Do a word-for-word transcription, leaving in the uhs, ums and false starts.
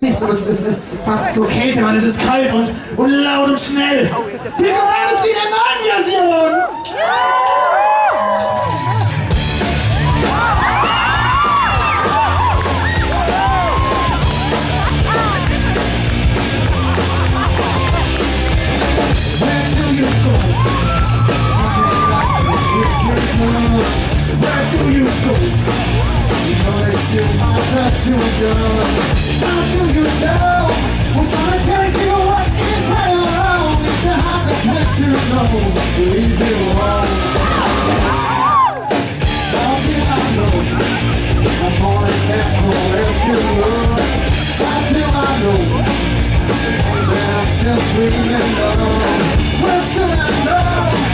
Nichts, aber es, es ist fast so Kälte, man, es ist kalt und, und laut und schnell. Hier kommt alles in der neuen Version. Where do you go? Where do you go? You know that shit might touch you again. How do you know? Who's gonna tell you what is right or wrong? It's a hard to get to know the easy wrong. How do I know? I'm more than that forever. How do I know? That I'm just dreaming of. Well, should I know?